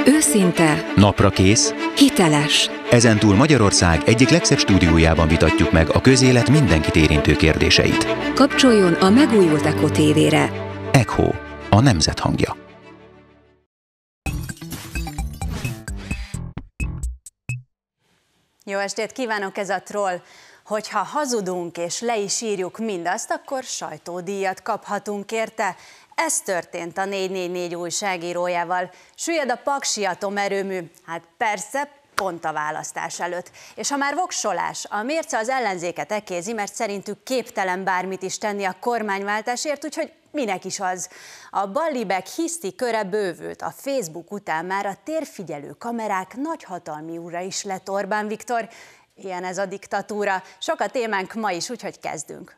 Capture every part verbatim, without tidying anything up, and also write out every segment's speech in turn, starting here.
Őszinte, naprakész, hiteles. ezentúl Magyarország egyik legszebb stúdiójában vitatjuk meg a közélet mindenkit érintő kérdéseit. Kapcsoljon a megújult Echo té vére. Echo, a nemzet hangja. Jó estét kívánok, ez a Troll. Hogyha hazudunk és le is írjuk mindazt, akkor sajtódíjat kaphatunk érte. Ez történt a négy négy négy újságírójával. Süllyed a paksi atomerőmű, hát persze, pont a választás előtt. És ha már voksolás, a mérce az ellenzéket ekézi, mert szerintük képtelen bármit is tenni a kormányváltásért, úgyhogy minek is az. A ballibek hiszti köre bővült, a Facebook után már a térfigyelő kamerák nagyhatalmi ura is lett Orbán Viktor. Ilyen ez a diktatúra. Sok a témánk ma is, úgyhogy kezdünk.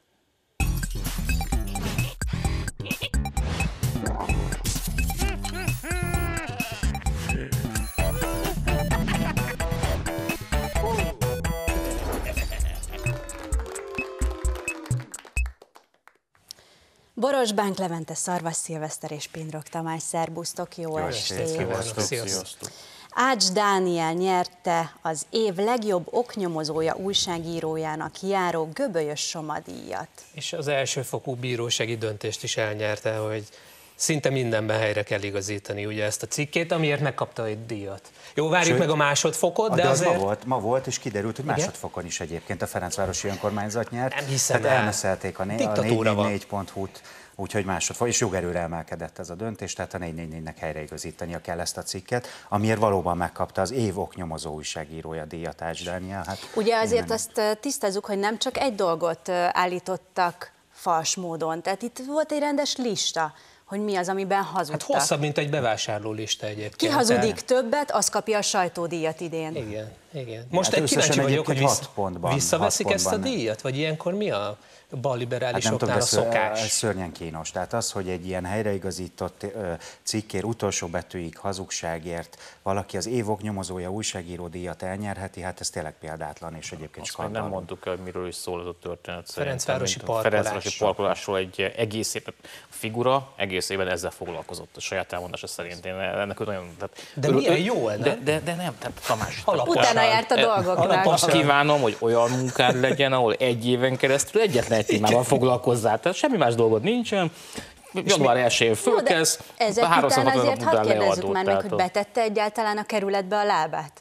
Borosbánk Levente, Szarvas Szilveszter és Pindrok Tamás, szerbusztok, jó, jó estét! Sziasztok! Ács Dániel nyerte az év legjobb oknyomozója újságírójának járó Göbölyös Soma díjat. És az elsőfokú bírósági döntést is elnyerte, hogy szinte mindenben helyre kell igazítani ugye ezt a cikkét, amiért megkapta egy díjat. Jó, várjuk Sőt, meg a másodfokot, de, de az azért... ma volt, ma volt, és kiderült, hogy másodfokon is egyébként a Ferencvárosi Önkormányzat nyert. Nem hiszem Tehát el. elmeszelték a négy négy négy pont hu-t, úgyhogy másodfok, és jogerőre emelkedett ez a döntés, tehát a négy négy négynek helyreigazítania kell ezt a cikket, amiért valóban megkapta az év oknyomozó újságírója díjat Ács Dániel. Hát ugye azért nem... azt tisztázzuk, hogy nem csak egy dolgot állítottak fals módon, tehát itt volt egy rendes lista, hogy mi az, amiben hazudtak. Hát hosszabb, mint egy bevásárló lista egyébként. Ki hazudik többet, az kapja a sajtódíjat idén. Igen, igen. Most hát egy kíváncsi vagyok, hogy vissz, pontban, visszaveszik ezt a nem. díjat? Vagy ilyenkor mi a balliberálisoknál hát a szokás? Ez szörnyen kínos. Tehát az, hogy egy ilyen helyreigazított cikkér utolsó betűig hazugságért valaki az év oknyomozója újságíró díjat elnyerheti, hát ez tényleg példátlan, és egyébként azt még nem mondtuk el, miről is szól ez a történet. Ferencvárosi parkolás. Ferencvárosi parkolásról egy egész év figura, egész évben ezzel foglalkozott a saját elmondása szerint. Én ennek nagyon... Tehát, de ő, milyen jó, nem? De, de, de nem, tehát Tamás. Alaposan. Utána járt a dolgoknak. Azt kívánom, hogy olyan munkád legyen, ahol egy éven keresztül egyetlen egy témával foglalkozzál. Tehát semmi más dolgod nincsen. január elsején fölkezd, ezek után azért hadd kérdezzük már meg, hogy betette egyáltalán a kerületbe a lábát?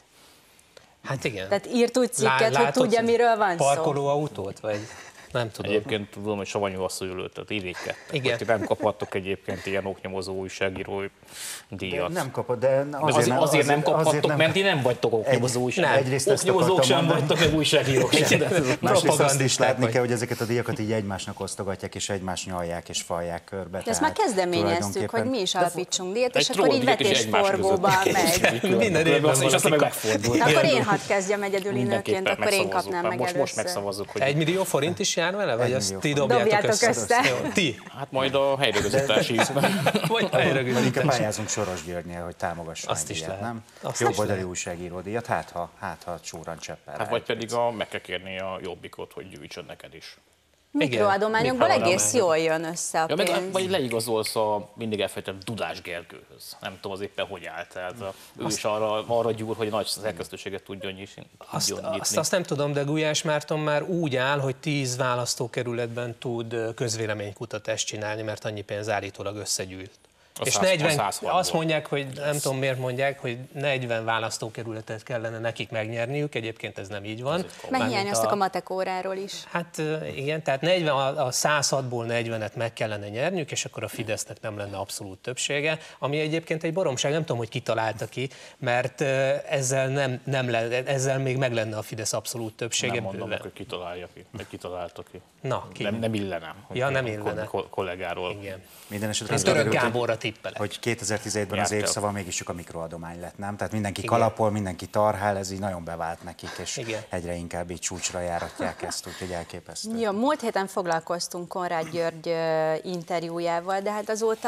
Hát igen. Tehát írt úgy cikket, hogy tudja, miről van szó. Parkolóautót, vagy nem tudom. Egyébként tudom, hogy savanyú asszonyülőt, tehát irigykedtek. Igen. Hogy nem kaphattok egyébként ilyen oknyomozó újságíró díjat. De nem kapod, de azért, azért, nem, azért nem kaphattok, azért nem, mert ti nem vagytok oknyomozó újságírók. Oknyomozók sem vagytok, meg újságírók sem. Másrészt azt is látni kell, hogy ezeket a díjakat így egymásnak osztogatják, és egymást nyalják és falják körbe. De ezt már kezdeményeztük, hogy mi is alapítsunk díjat, és akkor így vetésforgóba megy. Minden évben és aztán meg megfordul. Akkor én hadd kezdjem egyedül innőként, akkor én kapnám meg először. Most megszavazzuk, hogy... Egy millió forint is jár vele, vagy azt ti dobjátok, dobjátok össze? össze. Jó, ti? Hát majd a helyrögzítási ízben. Vagy a helyrögzítási. Inkább pályázunk Soros Györgynél, hogy támogassunk azt is ilyet, nem? Azt Jobboldali újságíró díjat, hát ha, hát ha csúran cseppel. Hát vagy pedig a, meg kell kérni a Jobbikot, hogy gyűjtsön neked is. Mikroadományokból egész jól jön össze a ja, pénz. Meg, vagy leigazolsz a mindig elfelejtett Dudás Gergőhöz. Nem tudom, az éppen hogy állt. Tehát a, ő azt, is arra, arra gyúr, hogy nagy szerkesztőséget tudjon nyitni. Azt, azt, azt nem tudom, de Gulyás Márton már úgy áll, hogy tíz választókerületben tud közvéleménykutatást csinálni, mert annyi pénz állítólag összegyűjt. A és száz, negyven, a azt mondják, hogy nem tudom miért mondják, hogy negyven választókerületet kellene nekik megnyerniük, egyébként ez nem így van. Meghiányoztak a, a matek óráról is. Hát igen, tehát negyven, a száz hatból negyvenet meg kellene nyerniük, és akkor a Fidesznek nem lenne abszolút többsége, ami egyébként egy baromság, nem tudom, hogy kitalálta ki, mert ezzel, nem, nem le, ezzel még meg lenne a Fidesz abszolút többsége. Nem mondom, hogy kitalálja ki, vagy kitalálta ki. Na, ki? Nem, nem illene. Ja, nem illene. Kollégáról. Igen. Minden esetre az Török Gáborra tippelek. Hogy kétezer-tizenhétben az évszava mégiscsak a mikroadomány lett, nem? Tehát mindenki igen. kalapol, mindenki tarhál, ez így nagyon bevált nekik, és igen. egyre inkább így csúcsra járatják ezt, úgyhogy elképesztő. Jó, múlt héten foglalkoztunk Konrád György interjújával, de hát azóta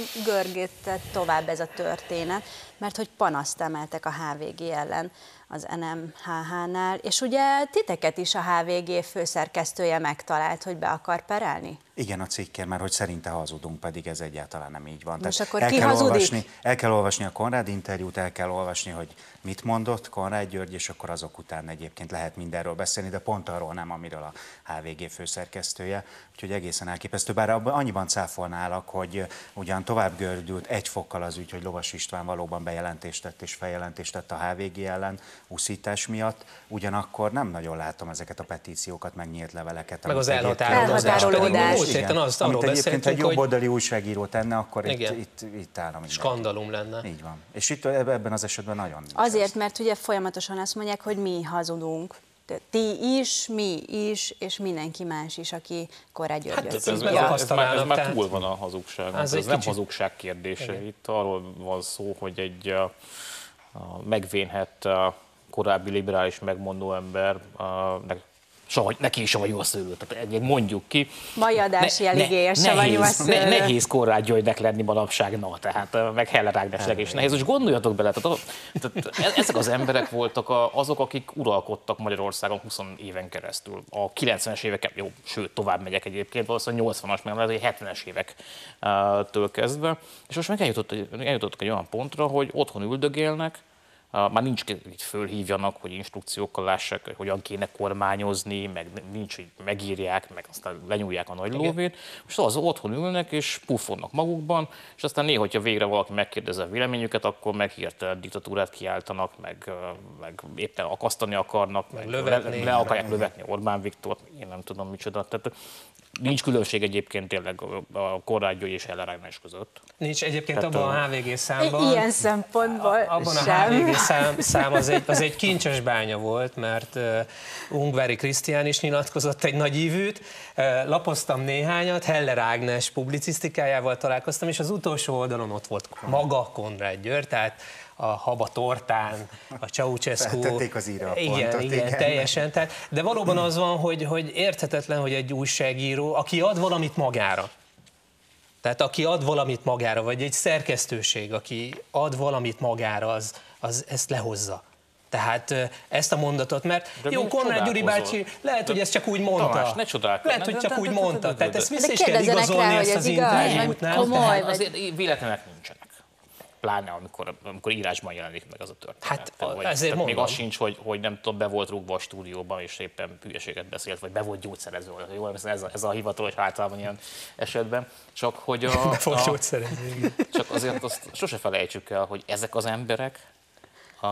görgött tovább ez a történet, mert hogy panaszt emeltek a há vé gé ellen az en em há há-nál, és ugye titeket is a há vé gé főszerkesztője megtalált, hogy be akar perelni? Igen, a cikkén, mert hogy szerinte hazudunk, pedig ez egyáltalán nem így van. De Most akkor el ki kell hazudik? Olvasni, el kell olvasni a Konrád interjút, el kell olvasni, hogy mit mondott Konrád György, és akkor azok után egyébként lehet mindenről beszélni, de pont arról nem, amiről a há vé gé főszerkesztője. Úgyhogy egészen elképesztő. Bár abban annyiban cáfolnálak, hogy ugyan tovább gördült egy fokkal az ügy, hogy Lovas István valóban bejelentést tett és feljelentést tett a há vé gé ellen úszítás miatt, ugyanakkor nem nagyon látom ezeket a petíciókat, meg nyílt leveleket. Meg az elhatárolódás. Azt amit egyébként egy jobboldali hogy... újságíró tenne, akkor itt, itt, itt állna minden. Skandalum lenne. Így van. És itt ebben az esetben nagyon nincs. Azért, mert ugye folyamatosan azt mondják, hogy mi hazudunk. Ti is, mi is, és mindenki más is, aki Konrád Györgyöt hát ez, szívja. ez, ez, már, ez már túl van a hazugságon. Ez, ez nem kicsit... hazugság kérdése. Igen. Itt arról van szó, hogy egy a, a megvénhet a korábbi liberális megmondó ember, a, Savany, neki is savanyú a szőlő, tehát mondjuk ki. Mai adás jeligéje ne, savanyú a szőlő. Ne, nehéz Konrád Györgynek lenni manapság, na, tehát meg Heller Ágnesnek is nehéz. És gondoljatok bele, tehát, tehát ezek az emberek voltak azok, akik uralkodtak Magyarországon húsz éven keresztül. A kilencvenes évek, jó, sőt, tovább megyek egyébként, valószínűleg nyolcvanas, meg lehet, hogy hetvenes évektől kezdve. És most meg eljutottak egy olyan pontra, hogy otthon üldögélnek, már nincs, hogy fölhívjanak, hogy instrukciókkal lássák, hogy hogyan kéne kormányozni, meg nincs, hogy megírják, meg aztán lenyúlják a nagy lóvét. Most az otthon ülnek és puffonnak magukban, és aztán néha, hogyha végre valaki megkérdezi a véleményüket, akkor meg hirtelen diktatúrát kiáltanak, meg, meg éppen akasztani akarnak, meg, meg le, le akarják lövetni Orbán Viktort, én nem tudom micsoda. Tehát nincs különbség egyébként tényleg a Konrád György és Heller Ágnes között. Nincs egyébként tehát, abban a há vé gé számban. Ilyen szempontból Abban sem. a há vé gé szám, szám az, egy, az egy kincses bánya volt, mert uh, Ungvári Krisztián is nyilatkozott egy nagy ívűt. Uh, lapoztam néhányat, Heller Ágnes publicisztikájával találkoztam, és az utolsó oldalon ott volt maga Konrád György, tehát a haba tortán, a Ceausescu. Feltették az íra a igen, pontot, igen, igen, teljesen. Tehát, de valóban az van, hogy, hogy érthetetlen, hogy egy újságíró, aki ad valamit magára, tehát aki ad valamit magára, vagy egy szerkesztőség, aki ad valamit magára, az, az ezt lehozza. Tehát ezt a mondatot, mert de jó, Konrád Gyuri bácsi, lehet, de hogy ezt csak úgy mondta. Tamás, ne csodálkozz. Lehet, hogy csak úgy mondta. Tehát ezt vissza is kell igazolni, ezt az interjút, nem? Komoly, azért véletlenek nincsenek. Pláne, amikor, amikor írásban jelenik meg az a történet. Hát vagy, ezért mondom. Még az sincs, hogy, hogy nem tudom, be volt rúgva a stúdióban, és éppen hülyeséget beszélt, vagy be volt gyógyszerező. Jó, ez a, ez a hivatalos általában ilyen esetben. Csak hogy a, be volt a, gyógyszerező. Csak azért azt sose felejtsük el, hogy ezek az emberek a,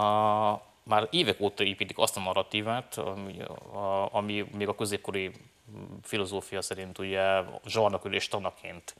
már évek óta építik azt a narratívát, ami, a, ami még a középkori filozófia szerint ugye zsarnokülés tanaként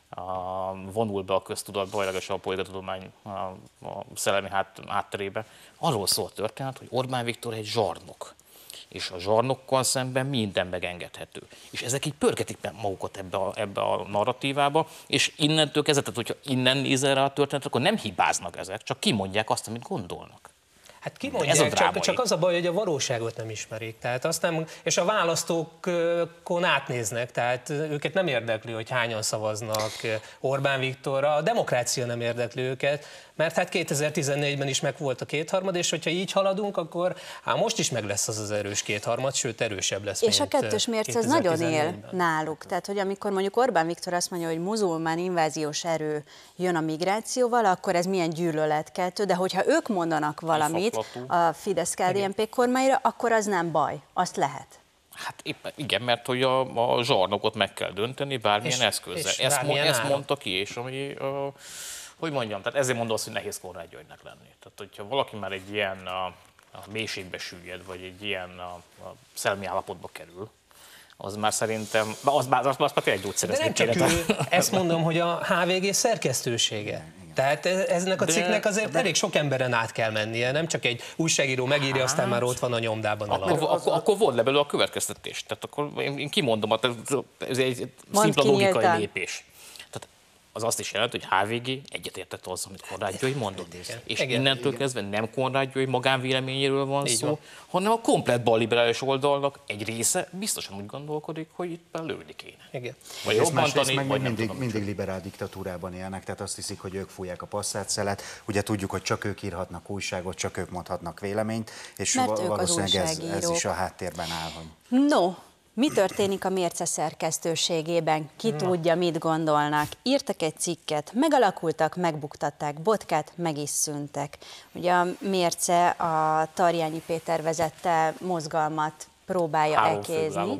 vonul be a köztudatba, vagy legalábbis a politikatudomány a, a szellemi hát, hátterébe. Arról szól a történet, hogy Orbán Viktor egy zsarnok, és a zsarnokkal szemben minden megengedhető. És ezek így pörgetik magukat ebbe a, ebbe a narratívába, és innentől kezdve, tehát hogyha innen nézel rá a történetet, akkor nem hibáznak ezek, csak kimondják azt, amit gondolnak. Hát kimondják, csak, csak az a baj, hogy a valóságot nem ismerik. Tehát azt nem, és a választókon átnéznek, tehát őket nem érdekli, hogy hányan szavaznak Orbán Viktorra, a demokrácia nem érdekli őket, mert hát kétezer-tizennégyben is meg volt a kétharmad, és hogyha így haladunk, akkor hát most is meg lesz az az erős kétharmad, sőt erősebb lesz. És a kettős mérce az nagyon él náluk. Tehát, hogy amikor mondjuk Orbán Viktor azt mondja, hogy muzulmán inváziós erő jön a migrációval, akkor ez milyen gyűlöletkeltő, de hogyha ők mondanak valamit a Fidesz-ká dé en pé kormányra, akkor az nem baj, azt lehet. Hát éppen, igen, mert hogy a, a zsarnokot meg kell dönteni bármilyen és, eszközzel. És ezt, mo- ezt mondta ki, és ami, uh, hogy mondjam, tehát ezért mondom azt, hogy nehéz Konrád Györgynek lenni. Tehát, hogyha valaki már egy ilyen a, a mélységbe süllyed, vagy egy ilyen a, a szellemi állapotba kerül, az már szerintem, az már, az már tényleg gyógyszerezni kéne. De nem csak ő, ezt mondom, hogy a há vé gé szerkesztősége. Tehát eznek a cikknek azért de, elég sok emberen át kell mennie, nem csak egy újságíró megírja, hát, aztán már ott van a nyomdában. Akkor, akkor, akkor, akkor volt le belőle a következtetés. Tehát akkor én, én kimondom, ez egy szimpla logikai lépés. Tehát az azt is jelent, hogy há vé gé egyetértett azzal, amit Konrád György mondott. Igen. És igen, innentől igen. kezdve nem Konrád György magánvéleményéről van így szó, van. hanem a komplett balliberális oldalnak egy része biztosan úgy gondolkodik, hogy itt lőni kéne. Igen. Vagy robbantani, vagy mindig, nem tudom, mindig liberál diktatúrában élnek, tehát azt hiszik, hogy ők fújják a passzát szelet. Ugye tudjuk, hogy csak ők írhatnak újságot, csak ők mondhatnak véleményt, és mert valószínűleg ez, ez is a háttérben áll. Hogy... No. Mi történik a Mérce szerkesztőségében? Ki tudja, mit gondolnak? Írtak egy cikket, megalakultak, megbuktatták, Botkát meg is szűntek. Ugye a Mérce a Tarjányi Péter vezette mozgalmat próbálja elkézni.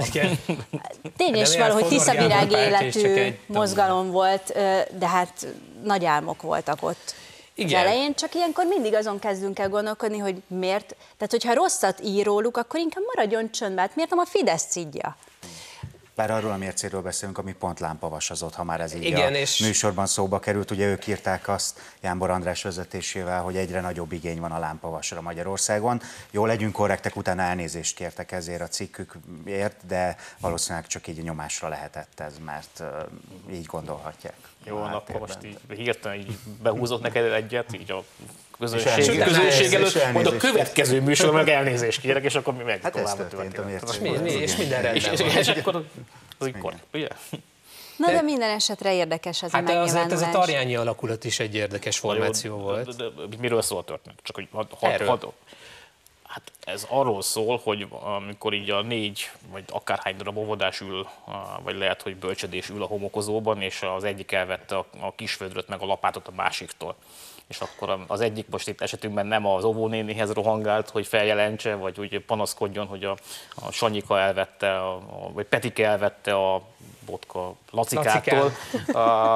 Tény és való, hogy Tiszavirág életű mozgalom volt, de hát nagy álmok voltak ott. Igen. Az elején, csak ilyenkor mindig azon kezdünk el gondolkodni, hogy miért, tehát hogyha rosszat ír róluk, akkor inkább maradjon csöndben, hát miért nem a Fidesz szidja? Bár arról a Mércéről beszélünk, ami pont lámpavasazott, ha már ez így igen, a és műsorban szóba került. Ugye ők írták azt Jánbor András vezetésével, hogy egyre nagyobb igény van a lámpavasra Magyarországon. Jó, legyünk korrektek, utána elnézést kértek ezért a cikkükért, de valószínűleg csak így nyomásra lehetett ez, mert uh, így gondolhatják. Jó, akkor most így hirtelen így behúzott neked egyet, így a közönség, közönség előtt, majd a következő műsorban meg elnézést kérek, és akkor mi meg hát tovább a történet. És, mi, mi, és minden rendben és, van. És akkor az ikor, ugye? Na de minden esetre érdekes ez hát a megnyilvánulás. Hát azért ez a tarjányi alakulat is egy érdekes formáció jó, volt. De, de, de, miről szól a történet? Csak hogy had, had, had, hát ez arról szól, hogy amikor így a négy, vagy akárhány darab óvodás ül, vagy lehet, hogy bölcsödés ül a homokozóban, és az egyik elvette a, a kisvödröt meg a lapátot a másiktól. És akkor az egyik most itt esetünkben nem az óvónénihez rohangált, hogy feljelentse, vagy úgy panaszkodjon, hogy a, a Sanyika elvette, a, a, vagy Petike elvette a Botka Lacikától, a,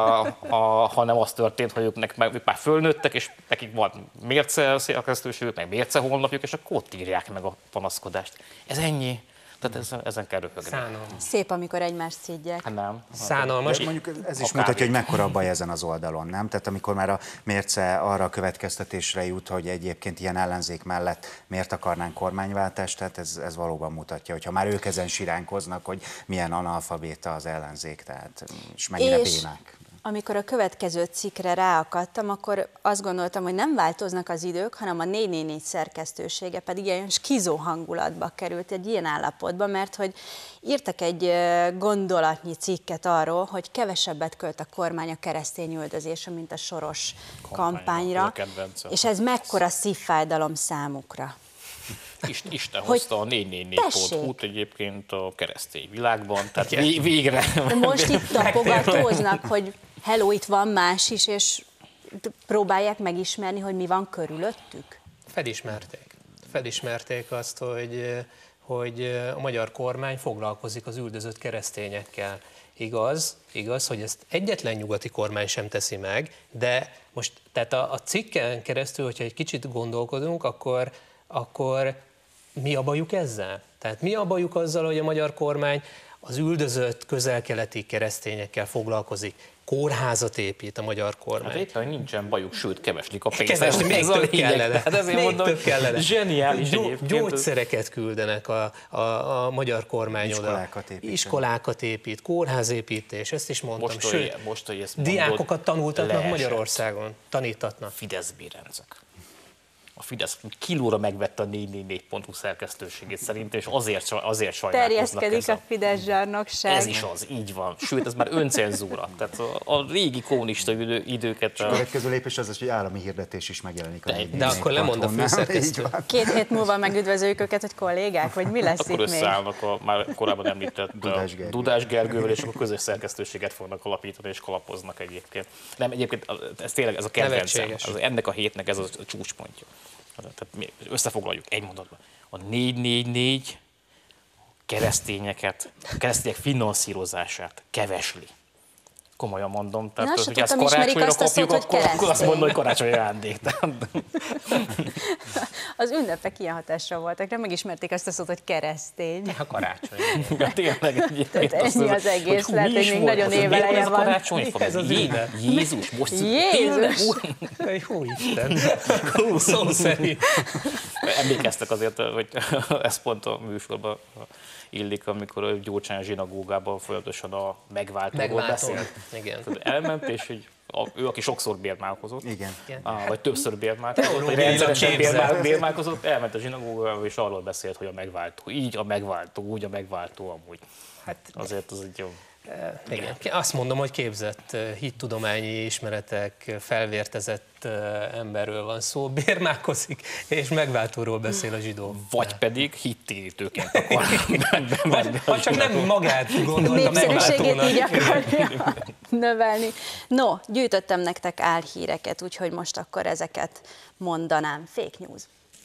a, hanem az történt, hogy ők, meg, ők már fölnőttek, és nekik van Mérce szerkesztőségük, meg Mérce honlapjuk, és akkor ott írják meg a panaszkodást. Ez ennyi. Tehát ezen, ezen kell röhögni. Szánalmas. Szép, amikor egymást szidják. Hát nem. Szánalmas. Mondjuk ez is mutatja, hogy mekkora a baj ezen az oldalon, nem? Tehát amikor már a Mérce arra a következtetésre jut, hogy egyébként ilyen ellenzék mellett miért akarnánk kormányváltást, tehát ez, ez valóban mutatja, hogy ha már ők ezen siránkoznak, hogy milyen analfabéta az ellenzék, tehát és mennyire és bénák. Amikor a következő cikkre ráakadtam, akkor azt gondoltam, hogy nem változnak az idők, hanem a négy négy négy szerkesztősége pedig ilyen skizó hangulatba került, egy ilyen állapotba, mert hogy írtak egy gondolatnyi cikket arról, hogy kevesebbet költ a kormány a keresztényüldözésre, mint a Soros kampányra, és ez mekkora szívfájdalom számukra. Isten hozta a négy négy négy pont hu-t egyébként a keresztény világban, tehát végre. De most itt tapogatóznak, hogy hello, itt van más is, és próbálják megismerni, hogy mi van körülöttük? Felismerték. Felismerték azt, hogy, hogy a magyar kormány foglalkozik az üldözött keresztényekkel. Igaz, igaz, hogy ezt egyetlen nyugati kormány sem teszi meg, de most tehát a, a cikken keresztül, hogyha egy kicsit gondolkodunk, akkor, akkor mi a bajuk ezzel? Tehát mi a bajuk azzal, hogy a magyar kormány az üldözött közel-keleti keresztényekkel foglalkozik? Kórházat épít a magyar kormány. Hát éppen nincsen bajuk, sőt, keveslik a pénzt. Kevesli, még ez több kellene. Hát ezért még mondom, több kellene. Zseniális Gyó, gyógyszereket küldenek a, a, a magyar kormány oda. Iskolákat épít. Iskolákat épít, kórházépítés, ezt is mondtam. Most, sőt, hogy, most, hogy ezt diákokat mondod, tanultatnak leesett. Magyarországon. Tanítatnak. Fidesz bérencek. A Fidesz kilóra megvette a négy négy négy pont hu szerkesztőségét szerint, és azért, azért sajnálkoznak. Terjeszkedik a Fidesz zsarnokság. Ez is az, így van. Sőt, ez már öncenzúra. Tehát a, a régi kommunista idő, időket... A következő lépés az, hogy állami hirdetés is megjelenik a négy négy négy De akkor lemond a főszerkesztő. Két hét múlva megüdvözöljük őket, hogy kollégák, vagy mi lesz akkor itt még? Akkor összeállnak a már korábban említett Dudás, Gergő. Dudás Gergővel, és akkor közös szerkesztőséget fognak alapítani, és kalapoznak egyébként. Nem, egyébként ez tényleg ez a kedvencem. Az, ennek a hétnek ez a csúcspontja. Tehát összefoglaljuk egy mondatban. A négy négy négy keresztényeket, a keresztények finanszírozását kevesli. Komolyan mondom. Tehát, Na, hogy ezt karácsonyra kapjuk, akkor, akkor azt mondom, hogy karácsonyi ajándék. Az ünnepek ilyen hatásra voltak, nem megismerték azt a szót, hogy keresztény. A karácsony. Ja, tényleg egyébként. Ennyi az egész, lehet, hogy még nagyon éveleje van. Karácsony ez az ünnep? Jézus, most Jézus! Hú, Isten! Szó szerint. Emlékeztek azért, hogy ez pont a műsorban illik, amikor Gyurcsány zsinagógában folyamatosan a megváltóról beszélt. Igen. Elment, és így a, ő, aki sokszor bérmálkozott, Igen. Á, vagy többször bérmálkozott, vagy rendszeresen bérmál, bérmálkozott, elment a zsinagógába, és arról beszélt, hogy a megváltó, így a megváltó, úgy a megváltó amúgy. Hát azért az egy jó. Igen. Azt mondom, hogy képzett hittudományi ismeretek, felvértezett emberről van szó, bérmálkozik, és megváltóról beszél a zsidó. Vagy pedig hittérítőként akar. Vagy, vagy csak nem magát gondolta népszerűségét így megváltónak. akarja növelni. No, gyűjtöttem nektek álhíreket, úgyhogy most akkor ezeket mondanám. Fake news.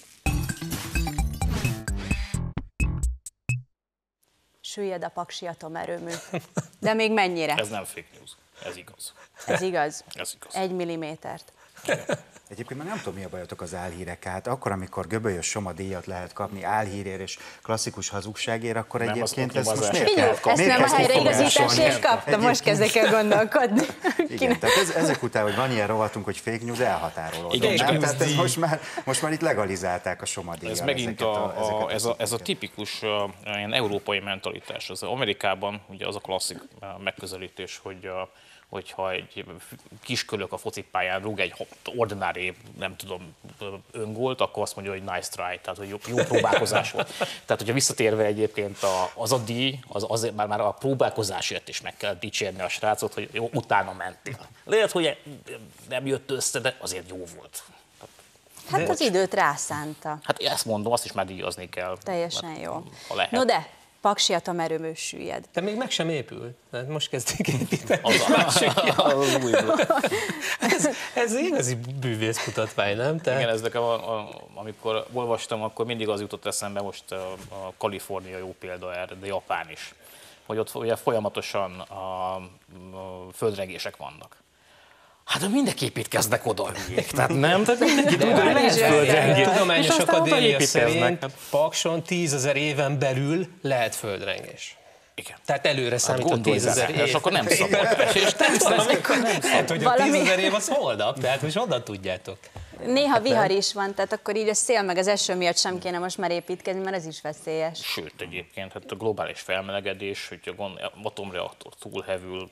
Süllyed a paksi atomerőmű. De még mennyire? Ez nem fake news, ez igaz. Ez igaz? Ez igaz. Egy millimétert. Egyébként már nem tudom, mi a bajotok az álhírek, hát akkor, amikor Göbölyös Soma díjat lehet kapni álhírért és klasszikus hazugságért, akkor Nem, egyébként az ez most nyomozás. miért Figyelj, kell? ezt miért nem a kezdték helyreigazításért fogásolni? kapta, most kezdek el gondolkodni. Igen, tehát ez, ezek után, hogy van ilyen rovatunk, hogy fake news, elhatárolódott. Igen, Nem? csak Tehát ez most, már, most már itt legalizálták a Soma díjat. Ez megint a, a, ez, a, ez a tipikus uh, ilyen európai mentalitás. Az Amerikában ugye az a klasszik uh, megközelítés, hogy uh, hogyha egy kiskölök a focipályán rúg egy ordinári, nem tudom, öngolt, akkor azt mondja, hogy nice try, tehát hogy jó, jó próbálkozás volt. Tehát, hogyha visszatérve egyébként a, az a díj, az azért már, már a próbálkozásért is meg kell dicsérni a srácot, hogy jó, utána mentél. Lehet, hogy nem jött össze, de azért jó volt. Hát az időt rászánta. Hát ezt mondom, azt is már díjazni kell. Teljesen jó. Ha lehet. No de, paksi atomerőmű süllyed. De még meg sem épül. Hát most kezdték építeni. Az a, az új. ez, ez igazi bűvészkutatvány, nem? Tehát... Igen, ez nekem, a, a, amikor olvastam, akkor mindig az jutott eszembe, most a, a Kalifornia jó példa erre, de Japán is, hogy ott ugye folyamatosan a, a földrengések vannak. Hát mindenki építkeznek oda, tehát nem? Tehát mindenki tudja, hogy lehet földrengés. Tudományos Akadémia szerint Pakson tízezer éven belül lehet földrengés. Igen. Tehát előre számít a tízezer év. És akkor nem szabad. És lehet, hogy a tízezer év az holnap, tehát most honnan tudjátok? Néha vihar is van, tehát akkor így a szél meg az eső miatt sem kéne most már építkezni, mert ez is veszélyes. Sőt, egyébként hát a globális felmelegedés, hogyha gond, atomreaktor túlhevül,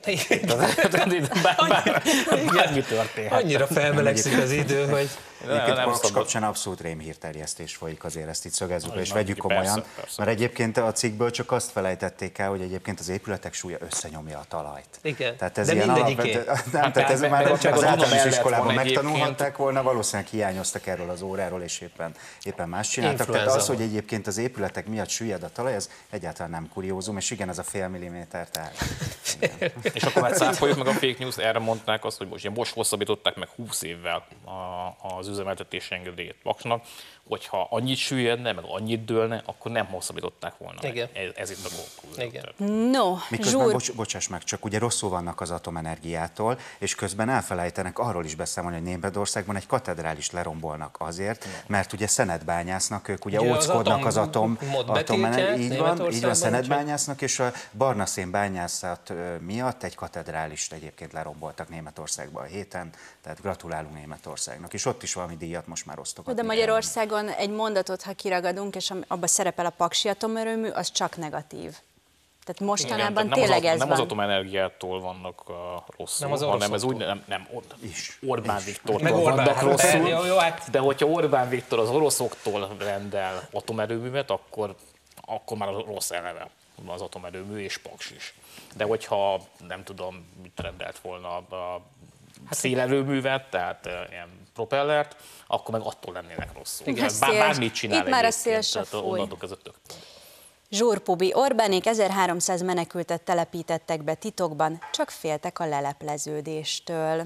bármi történhet. Annyira felmelegszik az idő, hogy... Egyébként Paks kapcsán abszolút rémhírterjesztés folyik, azért ezt itt szögezzük le, és vegyük komolyan, persze, persze. mert egyébként a cikkből csak azt felejtették el, hogy egyébként az épületek súlya összenyomja a talajt. Igen, tehát ez de ilyen mindegyiké. alapvető, nem, Hát tehát ez meg- már meg az csak az általános mellett iskolában van megtanulhatták volna, valószínűleg hiányoztak erről az óráról, és éppen, éppen más csináltak. Tehát Influenza az, hogy van. egyébként az épületek miatt süllyed a talaj, ez egyáltalán nem kuriózum, és igen, ez a fél milliméter, tehát... És akkor már cáfoljuk meg a fake news, erre mondták azt, hogy most, ugye most hosszabbították meg húsz évvel a, az üzemeltetési engedélyét Paksnak, hogyha annyit süllyedne, meg annyit dőlne, akkor nem hosszabbították volna. Igen. Ez, ez itt a konklúzió. Igen. No, Miközben, Zsúr, bocs, bocsáss meg, csak ugye rosszul vannak az atomenergiától, és közben elfelejtenek arról is beszámolni, hogy Németországban egy katedrális lerombolnak azért, mert ugye szenet bányásznak, ők ugye, Ugye az óckodnak az atom, atomot atomenergi, betiltják így van, így van, Németországban, szenet úgyhogy- bányásznak, és a barna szén bányászat ö, miatt egy katedrálist egyébként leromboltak Németországban a héten, tehát gratulálunk Németországnak, és ott is valami díjat most már osztogatni de kell. Magyarországon egy mondatot, ha kiragadunk, és abban szerepel a paksi atomerőmű, az csak negatív. Tehát mostanában Igen, tehát tényleg nem az, ez nem az van. atomenergiától vannak uh, rosszul, Nem az hanem ez oroszoktól. úgy, nem, nem Or- Is. Orbán Is. Viktortól Meg Orbán. vannak rosszul, Jó, jó, hát- de hogyha Orbán Viktor az oroszoktól rendel atomerőművet, akkor, akkor már rossz eleve az atomerőmű és Paks is. De hogyha nem tudom, mit rendelt volna a szélerőművet, tehát uh, ilyen propellert, akkor meg attól lennének rosszul. Igen, Ugye, bár, szél- bármit csinál itt már a egyébként, szél se tehát fúj. onnantól kezdve tök. Zsúrpubi, Orbánék ezerháromszáz menekültet telepítettek be titokban, csak féltek a lelepleződéstől.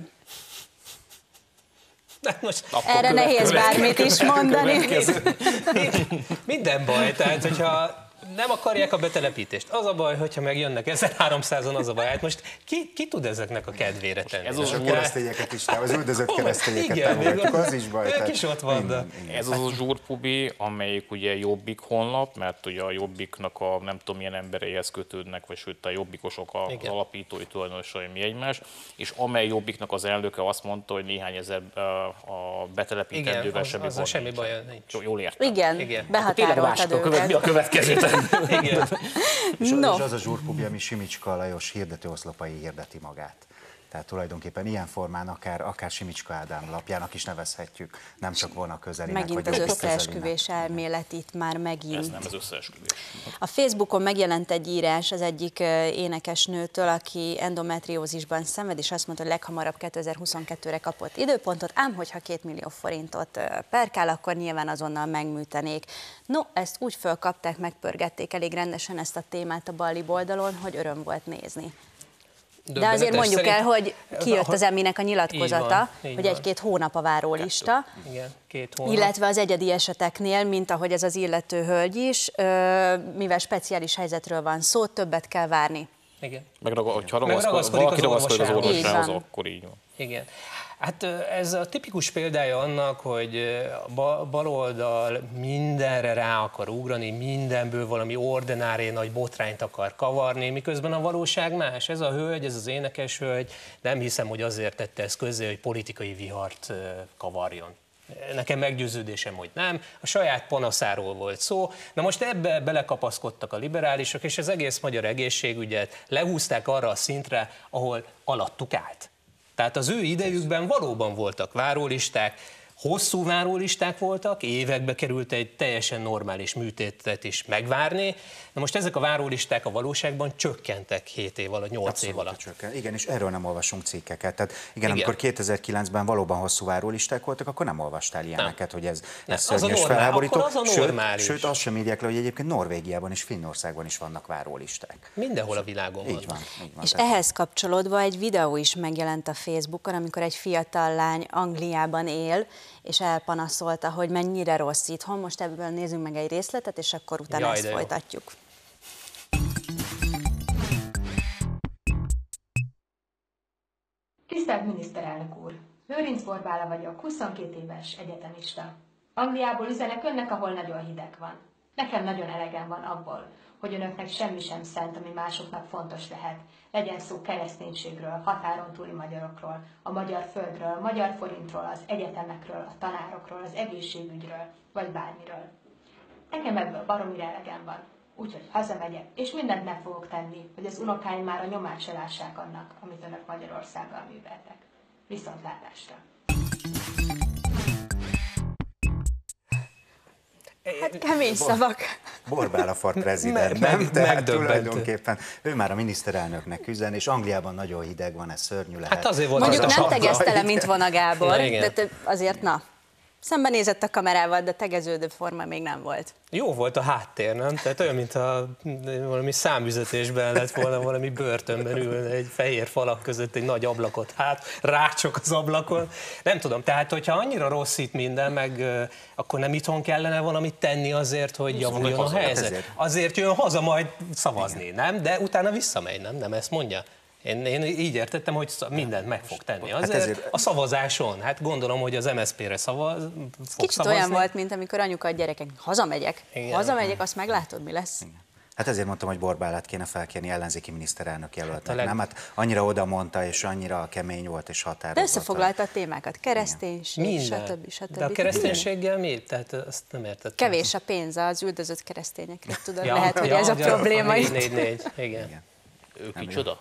Hát most Erre nehéz bármit is mondani. minden baj, tehát hogyha nem akarják a betelepítést, az a baj, hogyha megjönnek ezerháromszázan, az a baj. Hát most ki, ki tud ezeknek a kedvére tenni? Ez És a az keresztényeket is, az üldözött keresztényeket Igen, még támogatjuk, az is baj. ők tehát is ott van, de- minden- igen. Ez az a Zsúrpubi, amelyik ugye Jobbik honlap, mert ugye a Jobbiknak a nem tudom milyen embereihez kötődnek, vagy sőt a Jobbikosok a Igen. alapítói tulajdonosai mi egymás, és amely Jobbiknak az elnöke azt mondta, hogy néhány ezer uh, a betelepítendővel Igen, az- semmi, azzal baj semmi nincsen. baja nincs. Jó- Jól értem. Igen, Igen. Akkor tényleg behatároltad mások a követ, mi a őket. következő tenni? Igen. És, No. és az a Zsúrpubi, ami Simicska Lajos hirdetőoszlopai hirdeti magát. Tehát tulajdonképpen ilyen formán akár, akár Simicska Ádám lapjának is nevezhetjük, nem csak volna közelinek. Megint az összeesküvés elmélet itt már megint. Ez nem az összeesküvés. A Facebookon megjelent egy írás az egyik énekesnőtől, aki endometriózisban szenved, és azt mondta, hogy leghamarabb kétezer-huszonkettőre kapott időpontot, ám hogyha két millió forintot perkál, akkor nyilván azonnal megműtenék. No, ezt úgy fölkapták, megpörgették elég rendesen ezt a témát a balli oldalon, hogy öröm volt nézni. De azért mondjuk szerint... el, hogy kijött az Emminek a nyilatkozata, így van, így hogy egy-két hónap a várólista, igen, két hónap. Illetve az egyedi eseteknél, mint ahogy ez az illető hölgy is, mivel speciális helyzetről van szó, többet kell várni. Igen. Meg ha valaki ragaszkodik az orvossához, akkor így van. Igen. Hát ez a tipikus példája annak, hogy a baloldal mindenre rá akar ugrani, mindenből valami ordinári nagy botrányt akar kavarni, miközben a valóság más. Ez a hölgy, ez az énekes hölgy, nem hiszem, hogy azért tette ezt közzé, hogy politikai vihart kavarjon. Nekem meggyőződésem, hogy nem. A saját panaszáról volt szó. Na most ebbe belekapaszkodtak a liberálisok, és az egész magyar egészségügyet lehúzták arra a szintre, ahol alattuk állt. Tehát az ő idejükben valóban voltak várólisták, hosszú várólisták voltak, évekbe került egy teljesen normális műtétet is megvárni. Na most ezek a várólisták a valóságban csökkentek hét év alatt, nyolc év alatt. Csökken. Igen, és erről nem olvasunk cikkeket. Tehát igen, igen, amikor kétezer-kilencben valóban hosszú várólisták voltak, akkor nem olvastál ilyeneket, nem. hogy ez, ez szörnyű és felháborító. Az a sőt, sőt, azt sem írják le, hogy egyébként Norvégiában és Finnországban is vannak várólisták. Mindenhol a világon így van, így van. És tehát ehhez kapcsolódva egy videó is megjelent a Facebookon, amikor egy fiatal lány Angliában él, és elpanaszolta, hogy mennyire rossz itthon. Most ebből nézzünk meg egy részletet, és akkor utána Jaj, ezt folytatjuk. Tisztelt miniszterelnök úr! Lőrinc Borbála vagyok, huszonkét éves egyetemista. Angliából üzenek önnek, ahol nagyon hideg van. Nekem nagyon elegem van abból, hogy önöknek semmi sem szent, ami másoknak fontos lehet. Legyen szó kereszténységről, határon túli magyarokról, a magyar földről, a magyar forintról, az egyetemekről, a tanárokról, az egészségügyről, vagy bármiről. Nekem ebből baromira elegem van, úgyhogy hazamegyek, és mindent meg fogok tenni, hogy az unokáim már a nyomát se lássák annak, amit önök Magyarországgal műveltek. Viszontlátásra! Hát kemény szavak. Borbála for president, meg, nem? Tehát tulajdonképpen ő már a miniszterelnöknek üzen, és Angliában nagyon hideg van, ez szörnyű lehet. Hát azért volt Mondjuk az nem tegezte le, mint Vona Gábor, na, de azért na. Szembenézett a kamerával, de tegeződő forma még nem volt. Jó volt a háttér, nem? Tehát olyan, mintha valami számüzetésben lett volna, valami börtönben ülne egy fehér falak között egy nagy ablakot, hát rácsok az ablakon. Nem tudom, tehát hogyha annyira rossz itt minden, meg akkor nem itthon kellene valamit tenni azért, hogy javuljon a helyzet. Azért jön haza majd szavazni, nem? De utána visszamegy, nem? Nem ezt mondja? Én, én így értettem, hogy mindent meg fog tenni. Azért hát ezért... a szavazáson, hát gondolom, hogy az em es zé pé-re szavaz, fog Kicsit szavazni. olyan volt, mint amikor anyuka a gyerekek, hazamegyek, Igen. hazamegyek, azt meglátod, mi lesz. Igen. Hát ezért mondtam, hogy Borbálát kéne felkérni ellenzéki miniszterelnök jelöltnek, leg... nem? Hát annyira oda mondta, és annyira kemény volt, és határozott. De összefoglalta a témákat, kereszténység, stb. stb. De a kereszténységgel mi? Tehát azt nem értettem. Kevés a pénz az üldözött keresztényekre, tudod? Ja, Lehet, hogy ja, ez a probléma itt. négy négy Igen. Igen. Ő kicsoda?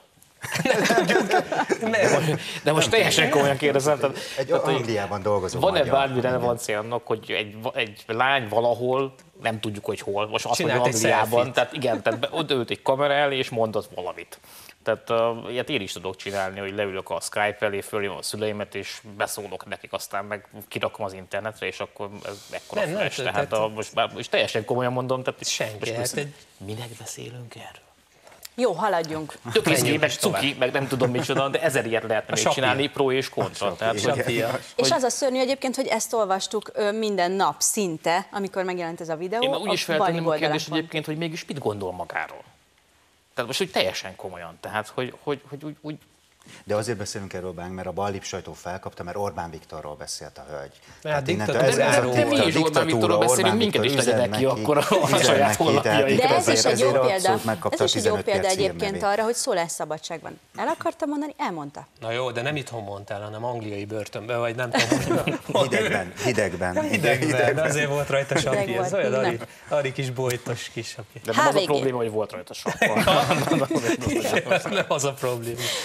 De most, de most teljesen komolyan kérdezem. Tehát, egy tehát, Angliában dolgozó van-e bármi relevancia annak, hogy egy, egy lány valahol, nem tudjuk, hogy hol, most azt mondja Angliában, tehát igen, tehát oda ült egy kamera elé és mondott valamit. Tehát uh, ilyet én is tudok csinálni, hogy leülök a Skype elé, fölhívom a szüleimet, és beszólok nekik, aztán meg kirakom az internetre, és akkor ez ekkora nem, flash. Nem, tehát tehát a, most, most teljesen komolyan mondom, tehát senki. Hát egy... Minek beszélünk erről? Jó, haladjunk. Tök izgé, meg cuki, meg nem tudom micsoda, de ezer ilyet lehetne még csinálni, pro és kontra. Tehát, hogy, és az a szörnyű egyébként, hogy ezt olvastuk minden nap szinte, amikor megjelent ez a videó. Én úgy is feltenném a kérdést egyébként, hogy mégis mit gondol magáról. Tehát most úgy teljesen komolyan, tehát hogy, hogy, hogy úgy, úgy... De azért beszélünk erről, Bánk, mert a ballip sajtó felkapta, mert Orbán Viktorról beszélt a hölgy. Hát de mi is Orbán Viktorról beszélünk, minket is legyenek ki akkor a saját honlapjaink. De ez is egy jó példa, ez is egy jó példa egyébként arra, hogy szólásszabadság van. El akarta mondani, elmondta. Na jó, de nem itthon mondtál, hanem angliai börtönben, vagy nem tudom. Hidegben, hidegben. Hidegben, de azért volt rajta sappi, ez olyan Ari kis bojtos kis sappi. De nem az a probléma, hogy volt rajta sappi. Nem az a probléma, de az is.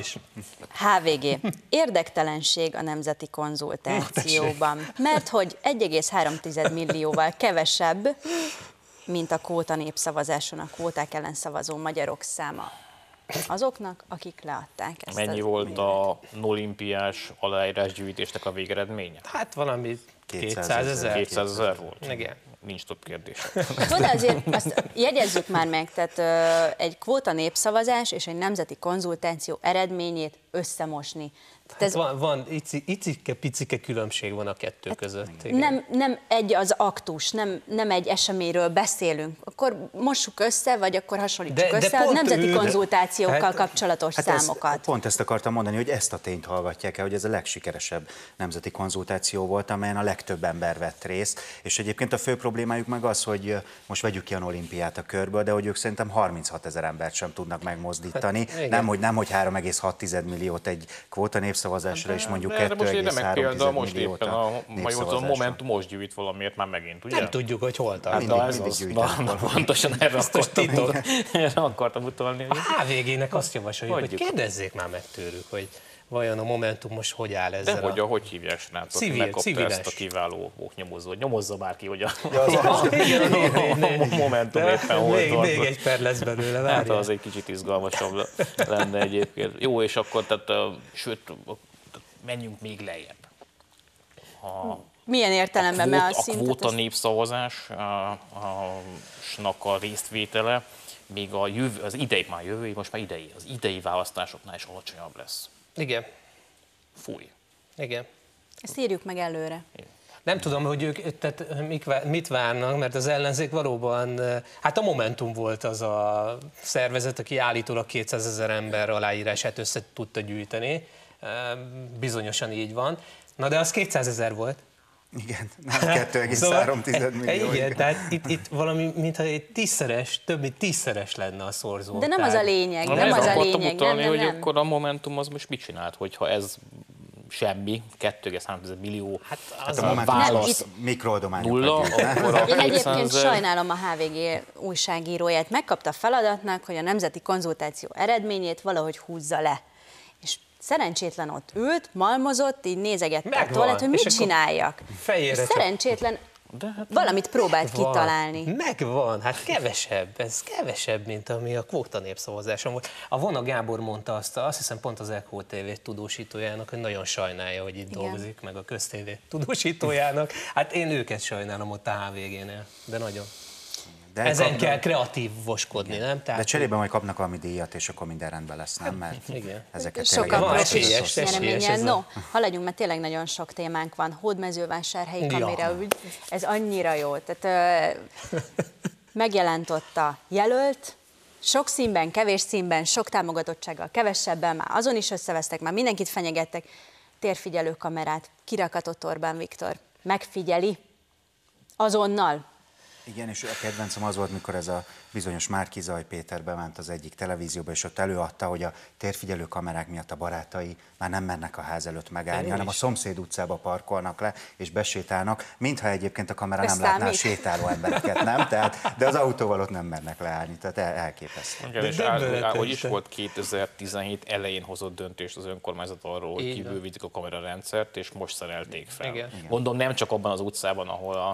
is. há vé gé. Érdektelenség a nemzeti konzultációban, mert hogy egy egész három millióval kevesebb, mint a kvóta népszavazáson a kvóták ellen szavazó magyarok száma. Azoknak, akik leadták ezt. Mennyi volt a olimpiás aláírásgyűjtésnek a végeredménye? Hát valami kétszázezer. kétszázezer volt? Igen. Nincs több kérdés. Tudod, azért azt jegyezzük már meg, tehát ö, egy kvóta népszavazás és egy nemzeti konzultáció eredményét összemosni. Hát ez van, van icike-picike különbség van a kettő között. Igen. Nem, nem egy az aktus, nem, nem egy eseményről beszélünk. Akkor mossuk össze, vagy akkor hasonlítsuk de, össze de a nemzeti ő, konzultációkkal hát, kapcsolatos hát számokat. Ez, pont ezt akartam mondani, hogy ezt a tényt hallgatják el, hogy ez a legsikeresebb nemzeti konzultáció volt, amelyen a legtöbb ember vett részt. És egyébként a fő problémájuk meg az, hogy most vegyük ki a olimpiát a körből, de hogy ők szerintem harminchat ezer embert sem tudnak megmozdítani. Hát, nem, hogy, nem, hogy három egész hat milliót egy kvóta népszavazásra, és mondjuk kettő egész három milliót a népszavazásra. A Momentum most gyűjt valamiért már megint, ugye? Nem tudjuk, hogy hol tart. Hát, ez az, na, pontosan erre akartam, erre akartam utalni. A há vé gének azt javasoljuk, hogy kérdezzék már meg tőlük, hogy vajon a Momentum most hogy áll ezzel. De hogy a... hogy hívják, srácok, megkapta ezt a kiváló oknyomozót. Nyomozza bárki, hogy a Momentum éppen hol tart. Még egy per lesz belőle, várjál. Hát az egy kicsit izgalmasabb lenne egyébként. Jó, és akkor, tehát, sőt, menjünk még lejjebb. A, Milyen értelemben? A, kvót, a, a kvóta népszavazásnak a résztvétele még a jövő, az idei, már jövő, most már idei, az idei választásoknál is alacsonyabb lesz. Igen. Fúj. Igen. Ezt írjuk meg előre. Igen. Nem tudom, hogy ők tehát mit várnak, mert az ellenzék valóban, hát a Momentum volt az a szervezet, aki állítólag kétszázezer ember aláírását össze tudta gyűjteni. Bizonyosan így van. Na de az kétszázezer volt. Igen, nem kettő egész három millió. Igen, tehát itt, itt valami, mintha egy tízszeres, több mint tízszeres lenne a szorzó. De nem az a lényeg, nem, nem az a lényeg. Utalni, nem, nem, hogy nem. Akkor a Momentum az most mit csinált, hogyha ez semmi, kettő egész három millió, hát az hát a, a válasz mikroadományokat. Én egyébként sajnálom a há vé gé újságíróját, megkapta a feladatnak, hogy a nemzeti konzultáció eredményét valahogy húzza le. És szerencsétlen ott ült, malmozott, így nézegette a tollát, hogy mit csináljak. És szerencsétlen hát valamit próbált van, kitalálni. Megvan, hát kevesebb, ez kevesebb, mint ami a kvóta népszavazáson volt. A Vona Gábor mondta azt, azt hiszem pont az Echo té vé tudósítójának, hogy nagyon sajnálja, hogy itt Igen. dolgozik, meg a Köztévé tudósítójának. Hát én őket sajnálom ott a há vé génél, de nagyon. De Ezen kapnak, kell kreatívoskodni, igen. nem? Tehát de cserében majd kapnak valami díjat, és akkor minden rendben lesz, nem? Mert igen. ezeket sokan profis nyereményen. No, haladjunk, mert tényleg nagyon sok témánk van. Hódmezővásárhelyi kamera ügy, ez annyira jó. Tehát ö, megjelent ott a jelölt, sok színben, kevés színben, sok támogatottsággal, kevesebben, már azon is összevesztek, már mindenkit fenyegettek. Térfigyelő kamerát kirakatott Orbán Viktor. Megfigyeli azonnal. Igen, és a kedvencem az volt, mikor ez a bizonyos Márki-Zay Péter bement az egyik televízióba, és ott előadta, hogy a térfigyelő kamerák miatt a barátai már nem mennek a ház előtt megállni, Én hanem is. a szomszéd utcába parkolnak le, és besétálnak, mintha egyébként a kamera nem látná a sétáló embereket, nem? Tehát, de az autóval ott nem mernek leállni, tehát el, elképesztő. Igen, és áll, hogy is volt kétezer-tizenhét elején hozott döntést az önkormányzat arról, hogy kibővítik a kamerarendszert, és most szerelték fel. Igen. Mondom, nem csak abban az utcában, ahol a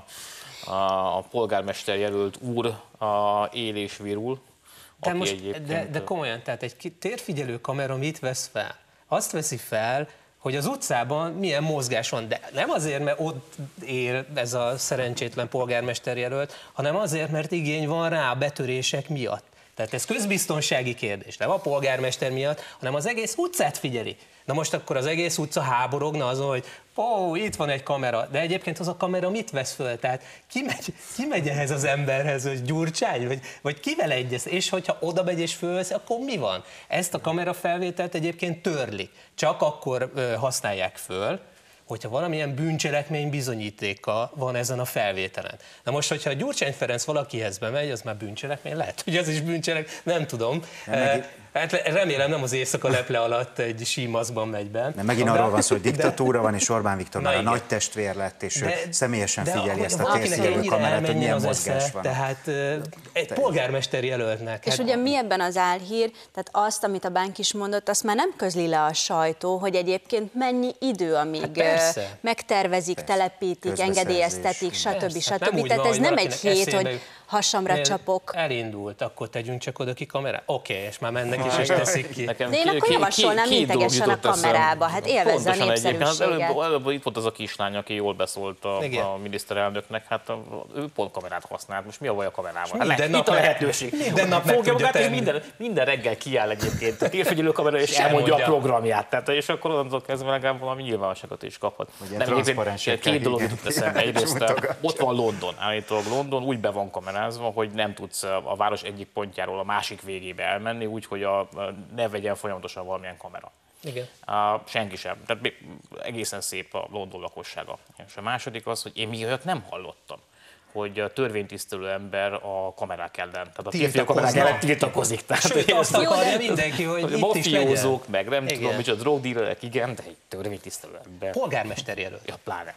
a polgármester jelölt úr a él és virul. De, most, de, de komolyan, tehát egy térfigyelő kamera mit vesz fel? Azt veszi fel, hogy az utcában milyen mozgás van, de nem azért, mert ott él ez a szerencsétlen polgármester jelölt, hanem azért, mert igény van rá a betörések miatt. Tehát ez közbiztonsági kérdés, nem a polgármester miatt, hanem az egész utcát figyeli. Na most akkor az egész utca háborogna azon, hogy ó, itt van egy kamera, de egyébként az a kamera mit vesz föl? Tehát ki megy, ki megy ehhez az emberhez, hogy Gyurcsány, vagy, vagy kivel egyez? És hogyha oda megy és fölveszi, akkor mi van? Ezt a kamerafelvételt egyébként törli. Csak akkor ö, használják föl, hogyha valamilyen bűncselekmény bizonyítéka van ezen a felvételen. Na most, hogyha a Gyurcsány Ferenc valakihez bemegy, az már bűncselekmény? Lehet, hogy ez is bűncselekmény, nem tudom. Meg, Hát remélem nem az éjszaka leple alatt egy símaszkban megy be. De megint arról van szó, hogy diktatúra van, és Orbán Viktor már a igen. nagy testvér lett, és De- ő személyesen de figyeli ahogy ezt a valakinek térszélő ennyire kamerát, hogy elmenjen milyen az mozgás esze, van. Tehát ö, egy polgármester jelöltnek. És hát- ugye mi ebben az álhír, tehát azt, amit a Bánk is mondott, azt már nem közli le a sajtó, hogy egyébként mennyi idő, amíg Hát persze. ö, megtervezik, Persze. telepítik, Közbeszerzés. engedélyeztetik, stb. Persze, hát nem stb. úgy Tehát van, ez hogy nem egy valakinek hét, eszébe hogy jut. hasamra Miért csapok. Elindult, akkor tegyünk csak oda ki kamerát. Oké, okay, és már mennek is, és teszik ki. Nekem De én ki- akkor ki- javasolnám, ki- két dolog integesen a jutott eszembe. kamerába, hát élvezze a Pontosan egyébként. Hát népszerűséget. előbb, előbb itt volt az a kislány, aki jól beszólt a, Igen. a miniszterelnöknek, hát a, ő pont kamerát használt. Most mi a baj a kamerával? Hát Minden le, nap itt a meg- lehetőség. minden nap meg Fogja tudja magát, és tenni. minden, minden reggel kiáll egyébként a térfigyelő kamera, és Sem elmondja a mondja. programját. Tehát, és akkor onnantól kezdve legalább valami nyilvánosságot is kaphat. Vagy ilyen Nem, egyébként transzparensekkel, két dolog igen. jutott eszembe. Egyrészt Mutogatja. ott van London. Állítólag London úgy be van kamerázva, hogy nem tudsz a város egyik pontjáról a másik végébe elmenni, úgyhogy a, ne vegyen folyamatosan valamilyen kamera. Igen. Uh, senki sem. Tehát még egészen szép a London lakossága. És a második az, hogy én még olyat nem hallottam, hogy a törvénytisztelő ember a kamerák ellen, tehát a férfiak kamerák ellen tiltakozik. Tehát, Sőt, hogy azt ez- akarja mindenki, hogy hogy itt is legyen. mafiózók, meg nem Igen. tudom, micsoda drogdílerek, igen, de egy törvénytisztelő ember. Polgármester jelölt. Ja, pláne.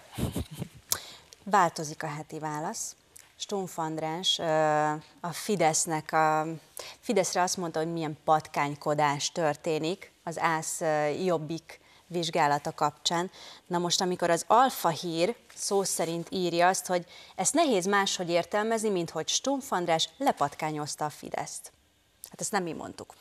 Változik a heti válasz. Stumpf András ö, a Fidesznek, a Fideszre azt mondta, hogy milyen patkánykodás történik az ÁSZ ö, Jobbik vizsgálata kapcsán. Na most, amikor az Alfa Hír szó szerint írja azt, hogy ezt nehéz máshogy értelmezni, mint hogy Stumpf András lepatkányozta a Fideszt. Hát ezt nem mi mondtuk.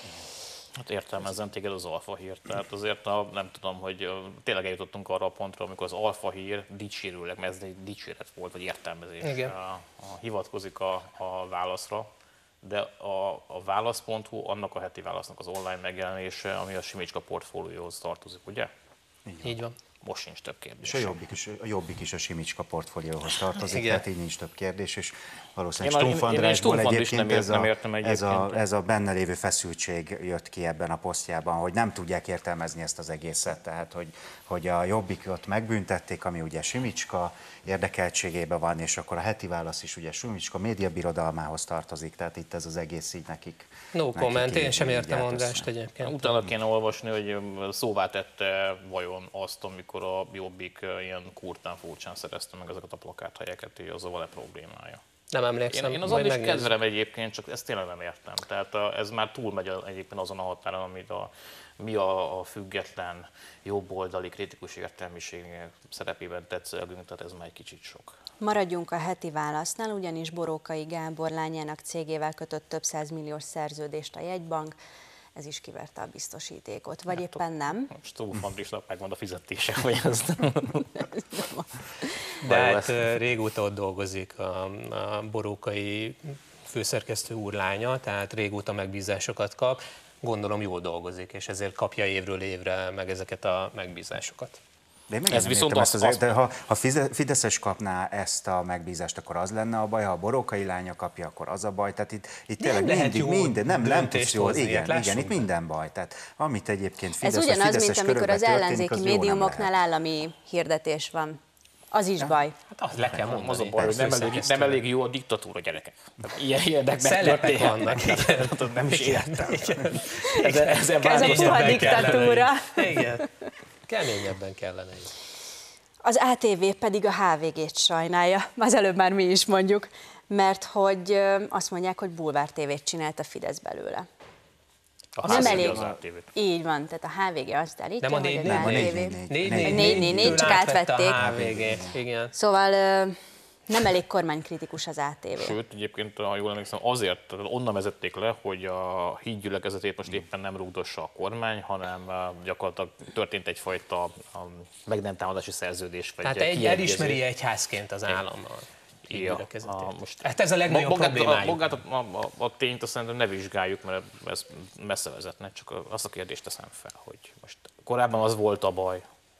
Hát értelmezzen téged az Alfa Hír. Tehát azért a, nem tudom, hogy ö, tényleg eljutottunk arra a pontra, amikor az Alfa Hír dicsérőleg, mert ez egy dicséret volt, vagy értelmezés, Igen. a, a, hivatkozik a, a válaszra, de a, a válasz pont hu annak a heti válasznak az online megjelenése, ami a Simicska portfólióhoz tartozik, ugye? Így van. Most sincs több kérdés. És a Jobbik is a, Jobbik is a Simicska portfólióhoz tartozik, Igen. tehát így nincs több kérdés, és valószínűleg Én a- Stumpf én- én Andrásból Stumpf András egyébként nem ez, ért- nem a, értem ez, a, egyébként. ez a benne lévő feszültség jött ki ebben a posztjában, hogy nem tudják értelmezni ezt az egészet, tehát hogy, hogy a Jobbikot megbüntették, ami ugye Simicska érdekeltségében van, és akkor a heti válasz is ugye Simicska médiabirodalmához tartozik, tehát itt ez az egész így nekik. No nekik comment, én így- sem így értem állt Andrást össze. egyébként. Utána kéne olvasni, hogy szóvá tette vajon azt, amikor a Jobbik ilyen kurtán furcsán szerezte meg ezeket a plakáthelyeket, hogy az van-e problémája. Nem Én, emlékszem. én az majd is megnézzük. kedvelem egyébként, csak ezt tényleg nem értem. Tehát a, ez már túlmegy a- egyébként azon a határon, amit a, mi a, a független, jobboldali, kritikus értelmiség szerepében tetszelgünk, tehát ez már egy kicsit sok. Maradjunk a heti válasznál, ugyanis Borókai Gábor lányának cégével kötött több százmilliós szerződést a jegybank, ez is kiverte a biztosítékot, vagy éppen nem. Stumpf Andrásnak megvan a fizetése, hogy ezt... De hát ö, régóta ott dolgozik a, a borókai főszerkesztő úr lánya, tehát régóta megbízásokat kap. Gondolom jól dolgozik, és ezért kapja évről évre meg ezeket a megbízásokat. De én Ez ez viszont viszont azt- az, azt- de ha, ha Fize- Fideszes kapná ezt a megbízást, akkor az lenne a baj, ha a borókai lánya kapja, akkor az a baj. Tehát itt, itt tényleg lehet mindig, jó minden, nem, nem döntést tudsz jól, hozni, igen, ilyet igen, lássunk itt be. minden baj. Tehát amit egyébként Ez Fidesz, vagy ugyanaz, Fideszes mint amikor körökben az történik, ellenzéki az jó nem médiumoknál lehet. állami hirdetés van. Az is baj. Hát azt le kell mondani. Az a baj, hogy nem elég, nem Főszerkesztő. elég jó a diktatúra, gyerekek. Tehát ilyen ilyenek Szelepek megtörténhetnek. vannak, igen. Tehát nem is értem. Igen. Ezen, ezen Ez a változtatni puha Keményebben diktatúra. kellene így. Igen. Keményebben kellene így. Az á té vé pedig a há vé gét sajnálja, az előbb már mi is mondjuk, mert hogy ö, azt mondják, hogy bulvár tévét csinált a Fidesz belőle. A Nem házig elég. az á té vét. Így van, tehát a há vé gé azt állítja, Nem a hogy négy az Nem, a á té vé... négy négy négy. négy négy négy négy négy, csak átvették. A há vé gé. Igen. Szóval ö, nem elég kormánykritikus az á té vé. Sőt, egyébként, ha jól emlékszem, azért, tehát onnan vezették le, hogy a híd gyülekezetét most éppen nem rúgdossa a kormány, hanem uh, gyakorlatilag történt egyfajta um, meg nem támadási szerződés. Vagy Tehát egy, kiegyezés. elismeri egyházként az állam a Ja, gyülekezetét. a- most- Hát ez a legnagyobb magát, a, problémájuk. magát a, a, a, a tényt azt szerintem ne vizsgáljuk, mert ez messze vezetne, csak azt a kérdést teszem fel, hogy most korábban az volt a baj,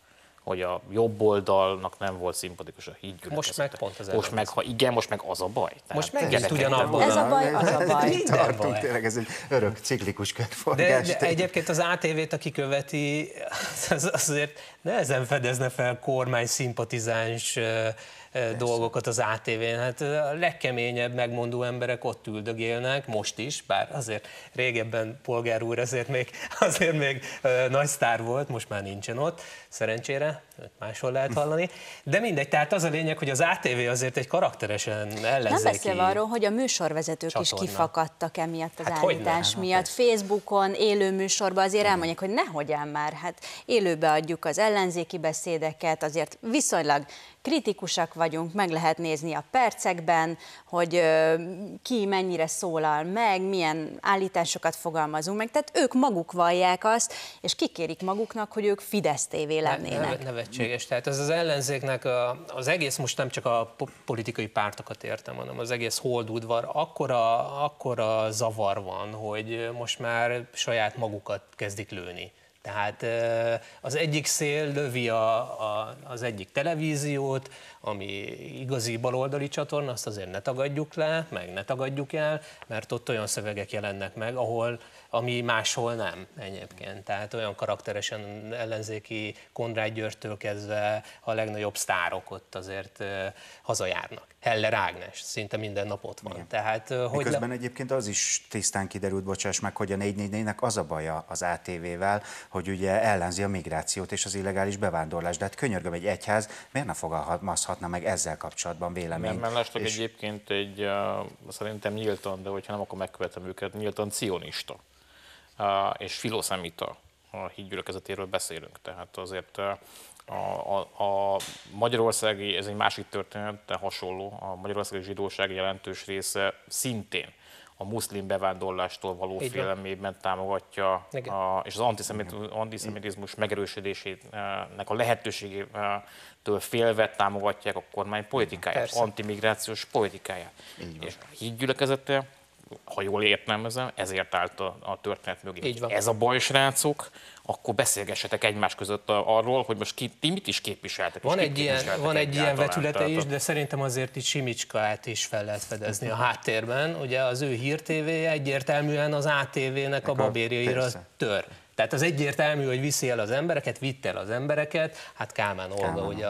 hogy a jobb oldalnak nem volt szimpatikus a hídgyülekezete. Most meg pont az Most meg, ha igen, most meg az a baj. Tehát most megint ugyanabban. Ez a baj, az a baj. Tartunk, tényleg ez egy örök ciklikus körforgás. De, de egyébként az á té vét, aki követi, az azért nehezen fedezne fel kormány szimpatizáns dolgokat az á té vén. Hát a legkeményebb megmondó emberek ott üldögélnek, most is, bár azért régebben Polgár úr azért még, azért még nagy sztár volt, most már nincsen ott, szerencsére, máshol lehet hallani. De mindegy, tehát az a lényeg, hogy az á té vé azért egy karakteresen ellenzéki. Nem beszélve arról, hogy a műsorvezetők csatorna. is kifakadtak emiatt az hát állítás hogyne? miatt. Facebookon, élő műsorban azért elmondják, hogy nehogyán már, hát élőbe adjuk az ellenzéki beszédeket, azért viszonylag kritikusak vagyunk, meg lehet nézni a percekben, hogy ö, ki mennyire szólal meg, milyen állításokat fogalmazunk meg, tehát ők maguk vallják azt, és kikérik maguknak, hogy ők Fidesz té vé lennének. Nevetséges, tehát ez az ellenzéknek a, az egész, most nem csak a politikai pártokat értem, hanem az egész holdudvar, akkora, akkora zavar van, hogy most már saját magukat kezdik lőni. Tehát az egyik szél lövi a, a, az egyik televíziót, ami igazi baloldali csatorna, azt azért ne tagadjuk le, meg ne tagadjuk el, mert ott olyan szövegek jelennek meg, ahol, ami máshol nem egyébként. Tehát olyan karakteresen ellenzéki Kondrád Györgytől kezdve a legnagyobb sztárok ott azért hazajárnak. Heller Ágnes szinte minden nap ott van. Tehát, hogy Miközben le... egyébként az is tisztán kiderült, bocsáss meg, hogy a négy négy négynek az a baja az á té vével, hogy ugye ellenzi a migrációt és az illegális bevándorlást. De hát könyörgöm, egy egyház miért ne fogalmazhatna meg ezzel kapcsolatban véleményt? Nem, mellesleg és... egyébként egy, uh, szerintem nyíltan, de hogyha nem, akkor megkövetem őket, nyíltan cionista uh, és filoszemita a hídgyülekezetéről beszélünk. Tehát azért uh, A, a, a magyarországi, ez egy másik történet, de hasonló, a magyarországi zsidóság jelentős része szintén a muszlim bevándorlástól való félelmében támogatja, a, és az antiszemitizmus megerősödésének a lehetőségétől félve támogatják a kormány politikáját, Persze. antimigrációs politikáját. És a hídgyülekezete, ha jól értelmezem, ezért állt a, a történet mögé. Ez a baj, srácok, akkor beszélgessetek egymás között arról, hogy most ki, ti mit is képviseltek. Van egy ilyen, van egy ilyen vetülete tehát, is, de szerintem azért itt Simicskát is fel lehet fedezni a háttérben. Ugye az ő Hír té véje egyértelműen az á té vének a babérjaira tör. Tehát az egyértelmű, hogy viszi el az embereket, vitt el az embereket, hát Kálmán Olga ugye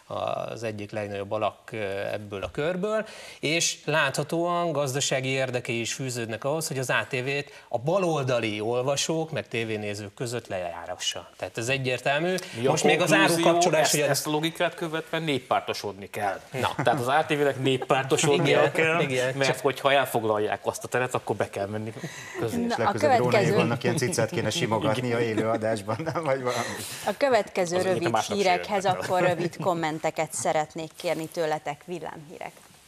az egyik legnagyobb alak ebből a körből, és láthatóan gazdasági érdekei is fűződnek ahhoz, hogy az á té vét a baloldali olvasók, meg tévénézők között lejárassa. Tehát ez egyértelmű. Mi Most még az árukapcsolás... Ezt, hogy ezt a logikát követve néppártosodni kell. Na. Tehát az á té vének néppártosodnia kell, igen, mert csak... hogyha elfoglalják azt a teret, akkor be kell menni közé. Na, a következő... vannak ilyen cicát kéne simogatni a élőadásban, nem? Vagy valami. A következő az rövid hírekhez akkor rövid kommenteket szeretnék kérni tőletek, villámhírek.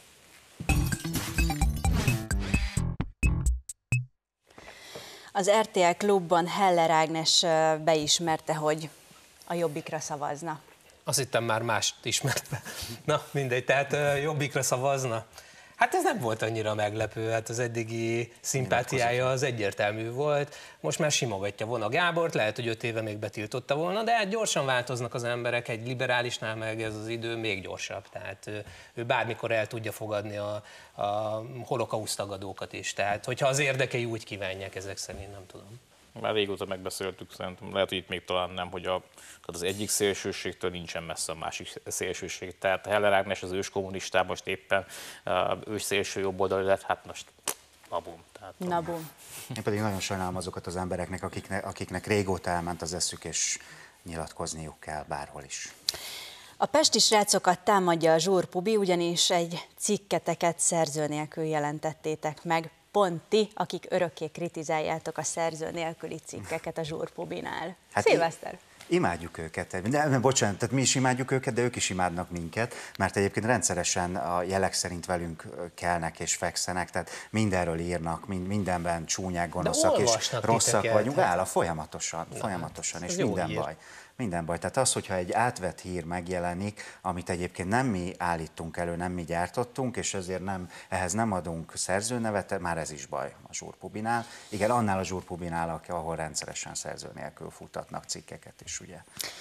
Az er té el Klubban Heller Ágnes beismerte, hogy a Jobbikra szavazna. Azt hittem már mást ismert be. Na mindegy, tehát Jobbikra szavazna. Hát ez nem volt annyira meglepő, hát az eddigi szimpátiája az egyértelmű volt. Most már simogatja volna Gábort, lehet, hogy öt éve még betiltotta volna, de hát gyorsan változnak az emberek, egy liberálisnál meg ez az idő még gyorsabb. Tehát ő bármikor el tudja fogadni a, a holokauszt tagadókat is. Tehát hogyha az érdekei úgy kívánják, ezek szerint nem tudom. Már régóta megbeszéltük, szerintem lehet, hogy itt még talán nem, hogy a, az egyik szélsőségtől nincsen messze a másik szélsőség. Tehát Heller Ágnes az ős kommunistá most éppen ős szélső jobboldali lett, hát most nabum. Nabum. Én pedig nagyon sajnálom azokat az embereknek, akiknek, akiknek régóta elment az eszük, és nyilatkozniuk kell bárhol is. A pesti srácokat támadja a Zsúrpubi, ugyanis egy cikketeket szerző nélkül jelentettétek meg. Pont ti, akik örökké kritizáljátok a szerző nélküli cikkeket a Zsúrpubinál. Hát Szilveszter! Imádjuk őket, de, de bocsánat, tehát mi is imádjuk őket, de ők is imádnak minket, mert egyébként rendszeresen a jelek szerint velünk kelnek és fekszenek, tehát mindenről írnak, mindenben csúnyák, gonoszak és rosszak titeket, vagyunk, áll a folyamatosan, Na, folyamatosan, és minden ír. baj. Minden baj. Tehát az, hogyha egy átvett hír megjelenik, amit egyébként nem mi állítunk elő, nem mi gyártottunk, és ezért nem, ehhez nem adunk szerzőnevet, már ez is baj a Zsúrpubinál. Igen, annál a Zsúrpubinál, ahol rendszeresen szerző nélkül futtatnak cikkeket is, ugye.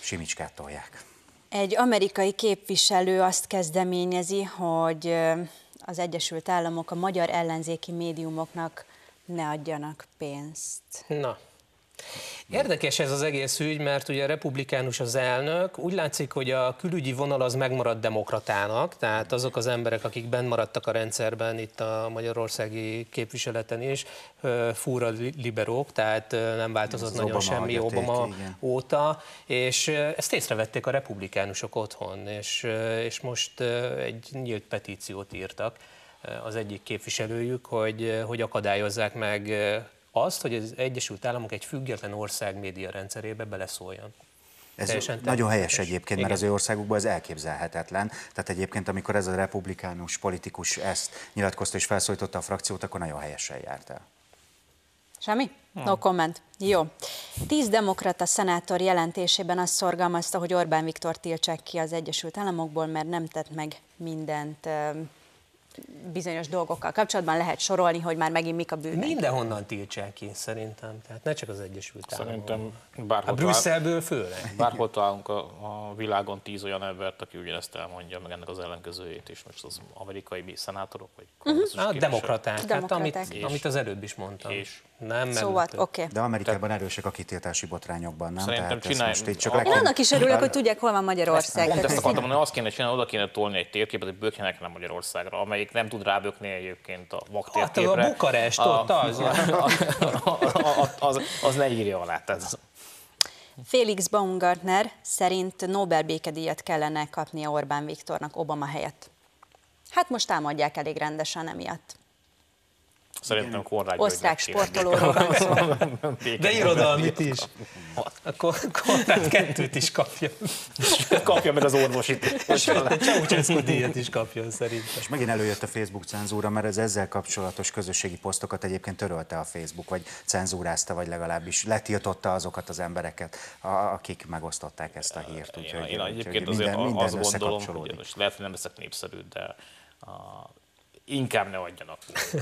Simicskát tolják. Egy amerikai képviselő azt kezdeményezi, hogy az Egyesült Államok a magyar ellenzéki médiumoknak ne adjanak pénzt. Na. Érdekes ez az egész ügy, mert ugye republikánus az elnök, úgy látszik, hogy a külügyi vonal az megmaradt demokratának, tehát azok az emberek, akik benn maradtak a rendszerben, itt a magyarországi képviseleten is, fúra liberók, tehát nem változott ez nagyon semmi Obama igen. óta, és ezt észrevették a republikánusok otthon, és, és most egy nyílt petíciót írtak az egyik képviselőjük, hogy, hogy akadályozzák meg azt, hogy az Egyesült Államok egy független ország média rendszerébe beleszóljon. Ez nagyon helyes egyébként, mert az ő országukban ez elképzelhetetlen. Tehát egyébként, amikor ez a republikánus politikus ezt nyilatkozta és felszólította a frakciót, akkor nagyon helyesen járt el. Semmi? No comment. Jó. Tíz demokrata szenátor jelentésében azt szorgalmazta, hogy Orbán Viktor tiltsák ki az Egyesült Államokból, mert nem tett meg mindent bizonyos dolgokkal kapcsolatban, lehet sorolni, hogy már megint mik a bűnök. Mindenhonnan tiltsák ki, szerintem. Tehát ne csak az Egyesült Államok. Szerintem bárhol, a Brüsszelből főleg. Bárhol találunk a, a világon tíz olyan embert, aki ugyanezt elmondja, meg ennek az ellenkezőjét is. Most az amerikai szenátorok, vagy kongresszus uh-huh. demokraták, demokraták. Hát, amit, amit az előbb is mondtam. És nem, szóval, oké. Okay. De Amerikában erősek a kitiltási botrányokban, nem? Szerintem csinálj. Csak Én annak is örülök, hogy tudják, hol van Magyarország. Pont ezt akartam mondani, azt kéne csinálni, oda kéne tolni egy térképet, hogy bökjenek le Magyarországra, amelyik nem tud rábökni egyébként a magtérképre. Hát a Bukarest, ott az. Az, az ne írja alá. Felix Baumgartner szerint Nobel békedíjat kellene kapnia Orbán Viktornak Obama helyett. Hát most támadják elég rendesen emiatt. Szerintem Konrád osztrák sportolóról van szó. De irodalmit is. Akkor Konrád kettőt is kapja. Kapja meg az orvosit. Sőt, Ceausescu díjat is kapjon szerintem. És megint előjött a Facebook cenzúra, mert az ezzel kapcsolatos közösségi posztokat egyébként törölte a Facebook, vagy cenzúrázta, vagy legalábbis letiltotta azokat az embereket, akik megosztották ezt a hírt. Úgyhogy, én egyébként azért minden, minden azt gondolom, hogy most lehet, hogy nem leszek népszerű, de a inkább ne adjanak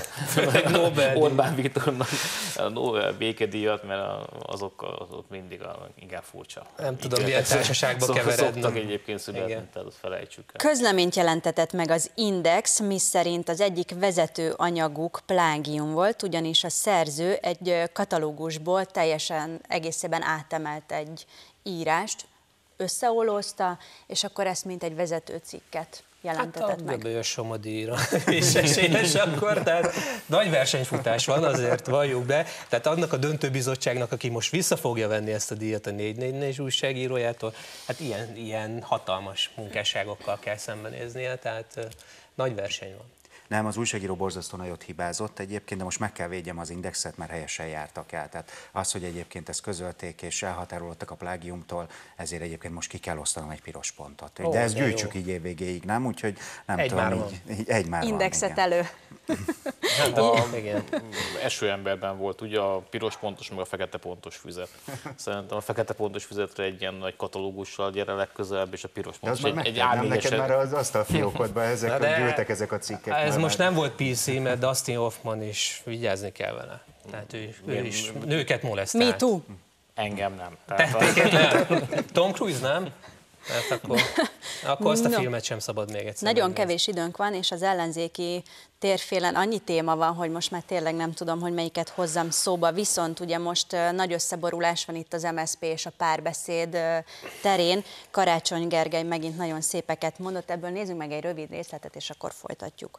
Nobel Orbán Viktornak a Nobel békedíjat, mert azok, azok mindig a, inkább furcsa. Nem tudom, milyen társaságba keverednek. Szoktak egyébként születni, tehát azt felejtsük el. Közleményt jelentetett meg az Index, miszerint az egyik vezető anyaguk plágium volt, ugyanis a szerző egy katalógusból teljesen egészében átemelt egy írást, összeolózta, és akkor ezt mint egy vezető cikket jelentetett hát meg. Hát a Somadíjra is esélyes akkor, tehát nagy versenyfutás van, azért valljuk be. Tehát annak a döntőbizottságnak, aki most vissza fogja venni ezt a díjat a négy négy négy újságírójától, hát ilyen, ilyen hatalmas munkásságokkal kell szembenéznie, tehát nagy verseny van. Nem, az újságíró borzasztó nagyot hibázott egyébként, de most meg kell védjem az Indexet, mert helyesen jártak el. Tehát az, hogy egyébként ezt közölték és elhatárolódtak a plágiumtól, ezért egyébként most ki kell osztanom egy piros pontot. Ó, de ezt gyűjtsük jó. Így évvégéig, nem? Úgyhogy nem egy tudom, már így, így egy már Indexet van, elő. Hát a esőemberben volt ugye a piros pontos, meg a fekete pontos füzet. Szerintem a fekete pontos füzetre egy ilyen nagy katalógussal gyere legközelebb, és a piros pontos egy, egy á négyes. Neked már az asztalfiókodban ezek, gyűltek ezek a cikkek. Ez most nem volt pé cé, mert Dustin Hoffman is vigyázni kell vele. Tehát ő, ő is nőket molesztált. Me too. Engem nem. Tehát Tom Cruise nem? Mert akkor, akkor azt a no. filmet sem szabad még egyszer. Nagyon megnézni. Kevés időnk van, és az ellenzéki térfélen annyi téma van, hogy most már tényleg nem tudom, hogy melyiket hozzam szóba. Viszont ugye most nagy összeborulás van itt az em es zé pé és a párbeszéd terén. Karácsony Gergely megint nagyon szépeket mondott, ebből nézzünk meg egy rövid részletet, és akkor folytatjuk.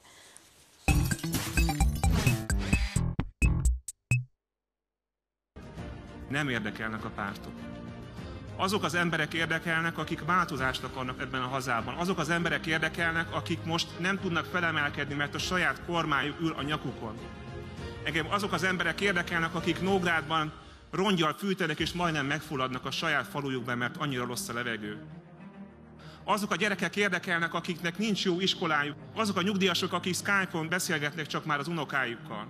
Nem érdekelnek a pártok. Azok az emberek érdekelnek, akik változást akarnak ebben a hazában. Azok az emberek érdekelnek, akik most nem tudnak felemelkedni, mert a saját kormányuk ül a nyakukon. Engem azok az emberek érdekelnek, akik Nógrádban rongyal fűtenek és majdnem megfulladnak a saját falujukban, mert annyira rossz a levegő. Azok a gyerekek érdekelnek, akiknek nincs jó iskolájuk. Azok a nyugdíjasok, akik Skype-on beszélgetnek csak már az unokájukkal.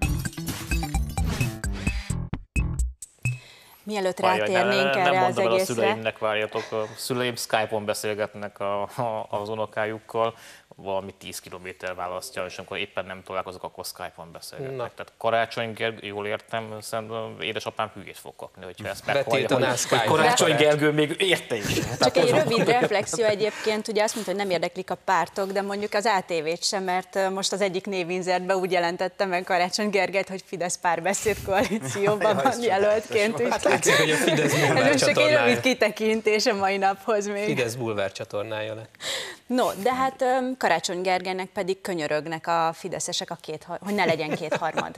Mielőtt rátérnénk erre nem az egészre. A szüleimnek várjatok, a szüleim Skype-on beszélgetnek a, a, az unokájukkal. valami tíz kilométer választja, és amikor éppen nem találkozok, akkor Skype-on beszélgetnek. Tehát Karácsony Gergely, jól értem, szerintem édesapám hülyét fog kapni, hogyha ezt meghallja, hogy Karácsony Gergely még érte is. Csak egy rövid reflexió egyébként, ugye azt mondta, hogy nem érdeklik a pártok, de mondjuk az á té vét sem, mert most az egyik névinzertben úgy jelentette meg Karácsony Gergelyt, hogy Fidesz párbeszéd koalícióban van jelöltként. Hát látszik, hogy a Fidesz bulvár ez csak egy rövid csatornája. kitekintés a mai naphoz még. Fidesz bulvár csatornája lett. No, de hát um, Karácsony Gergelynek pedig könyörögnek a fideszesek, a két, hogy ne legyen kétharmad.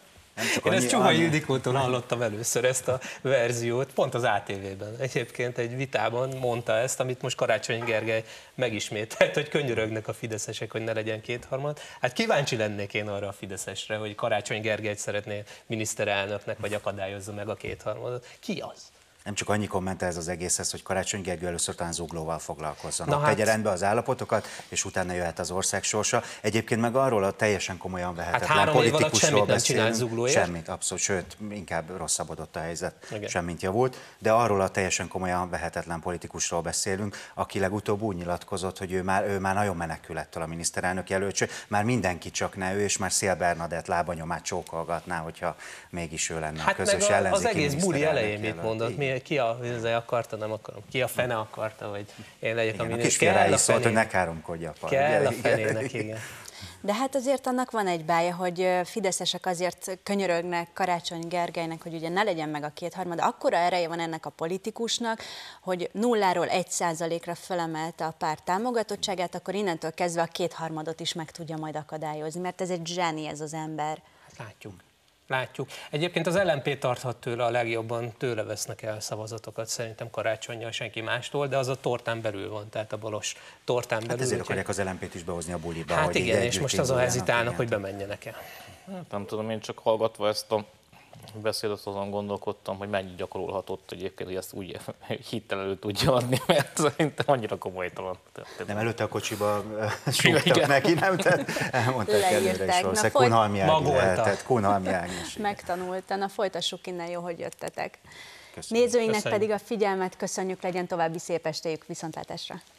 Én ezt Csuha Ildikótól hallottam először ezt a verziót, pont az á té vében. Egyébként egy vitában mondta ezt, amit most Karácsony Gergely megismételt, hogy könyörögnek a fideszesek, hogy ne legyen kétharmad. Hát kíváncsi lennék én arra a fideszesre, hogy Karácsony Gergelyt szeretné miniszterelnöknek, vagy akadályozza meg a kétharmadot. Ki az? Nem csak annyi komment ez az egészhez, hogy Karácsony Gergely először talán zuglóval foglalkozzon. Na Tegye hát. rendbe az állapotokat, és utána jöhet az ország sorsa. Egyébként meg arról a teljesen komolyan vehetetlen hát három év alatt politikusról semmit nem beszélünk. csinált Zuglóért? Semmit, abszolút, sőt, inkább rosszabbodott a helyzet, Igen. semmit javult. De arról a teljesen komolyan vehetetlen politikusról beszélünk, aki legutóbb úgy nyilatkozott, hogy ő már, ő már nagyon menekül ettől a miniszterelnök jelölt, már mindenki csak ne ő, és már Szél Bernadett lábanyomát csókolgatná, hogyha mégis ő lenne Hát a közös meg a, az ellenzéki egész buli miniszterelnök elején mit jelölt. mondott, mi, ki a, akarta, nem akarom, ki a fene akarta, hogy én legyek Igen, a a miniszter. kisfiú rá Kell a is szólt, hogy ne fenének, káromkodj apa. kell a Igen, fenének, igen. De hát azért annak van egy bája, hogy fideszesek azért könyörögnek Karácsony Gergelynek, hogy ugye ne legyen meg a kétharmad. Akkora ereje van ennek a politikusnak, hogy nulláról egy százalékra felemelte a párt támogatottságát, akkor innentől kezdve a kétharmadot is meg tudja majd akadályozni, mert ez egy zseni ez az ember. Látjuk. Látjuk. Egyébként az el em pé tarthat tőle a legjobban, tőle vesznek el szavazatokat szerintem Karácsonnyal, senki mástól, de az a tortán belül van, tehát a balos tortán belül. Hát ezért úgyhogy... akarják az el em pét is behozni a buliba. Hát hogy igen, és most azon hezitálnak, hogy bemenjenek el. Hát nem tudom, én csak hallgatva ezt a beszédet azon gondolkodtam, hogy mennyit gyakorolhatott egyébként, hogy ezt úgy hittel elő tudja adni, mert szerintem annyira komolytalan. Nem előtte a kocsiba súgtak neki, nem? Tehát elmondták előre is valószínűleg. folyt... Kunhalmi Ági lehetett, Kunhalmi Ágnes. Megtanultan, na folytassuk innen, jó, hogy jöttetek. Köszönjük. Nézőinknek Köszönjük. pedig a figyelmet köszönjük, legyen további szép estéjük, viszontlátásra.